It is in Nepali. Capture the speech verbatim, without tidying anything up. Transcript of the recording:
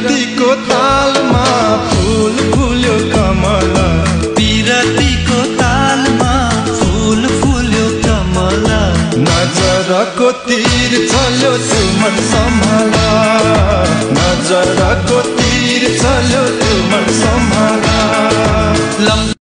पिरतीको तालमा फूल फुल्यो कमला पिरतीको तालमा फूल फुल्यो कमला नजरको तीर चल्यो त्यो मन सम्हाला